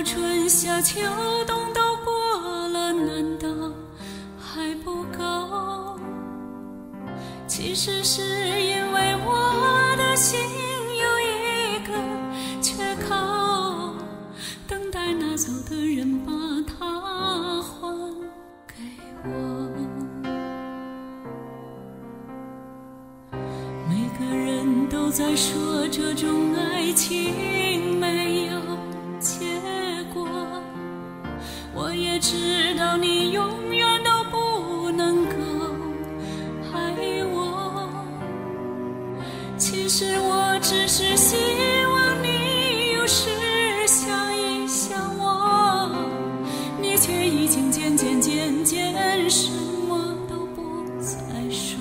春夏秋冬都过了，难道还不够？其实是因为我的心有一个缺口，等待拿走的人把它还给我。每个人都在说这种爱情没有结果，我也知道你永远都不能够爱我。其实我只是希望你有时想一想我，你却已经渐渐什么都不再说。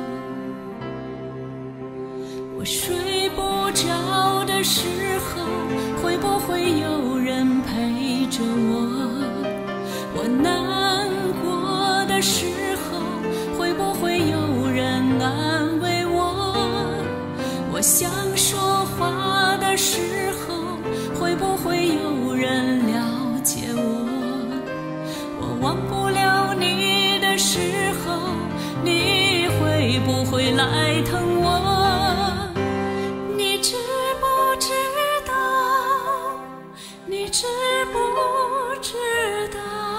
我睡不着的时候，会不会有人陪着我？我难过的时候，会不会有人安慰我？我想说话的时候，会不会有人了解我？我忘不了你的时候，你会不会来疼我？你知不知道？你知不知道？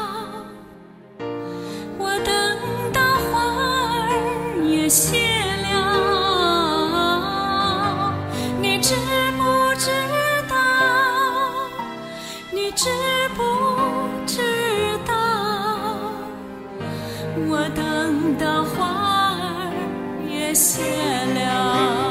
我等到花儿也谢了，你知不知道？你知不知道？我等到花儿也谢了。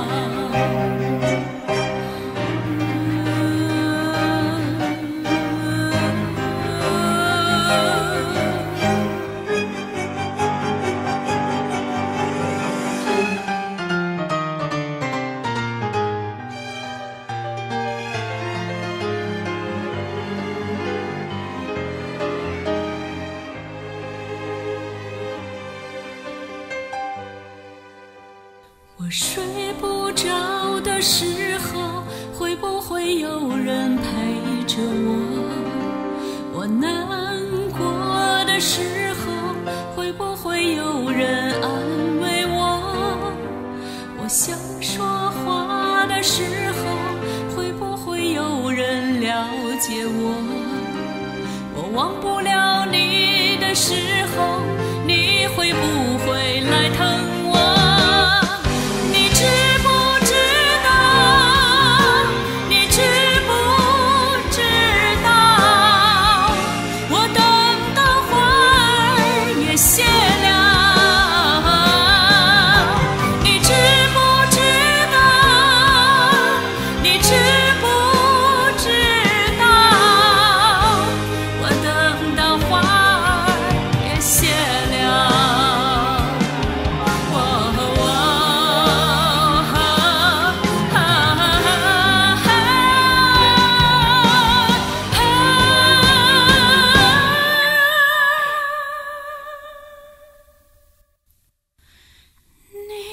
我睡不着的时候，会不会有人陪着我？我难过的时候，会不会有人安慰我？我想说话的时候，会不会有人了解我？我忘不了你的时候，你会不会来疼我？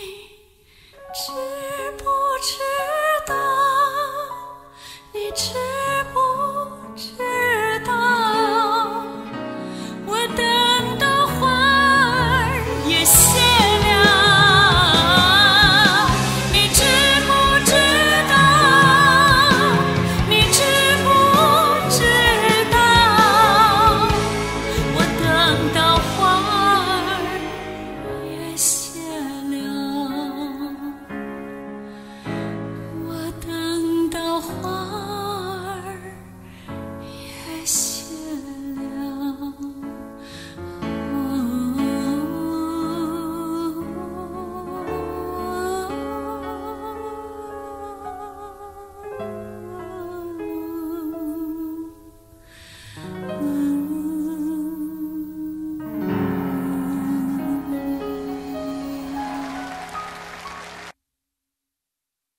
知不知道？你知